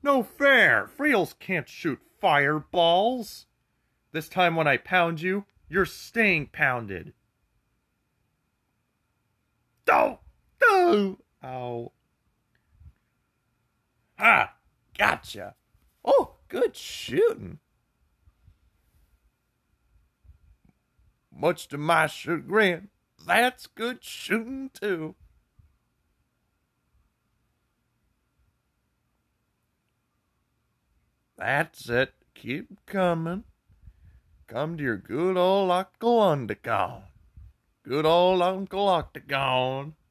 No fair! Friels can't shoot fireballs! This time when I pound you, you're staying pounded. Oh! Oh! Ow. Ha! Gotcha! Oh, good shooting. Much to my chagrin, that's good shooting too. That's it. Keep coming. Come to your good old Uncle Undergone. Good old Uncle Octagon.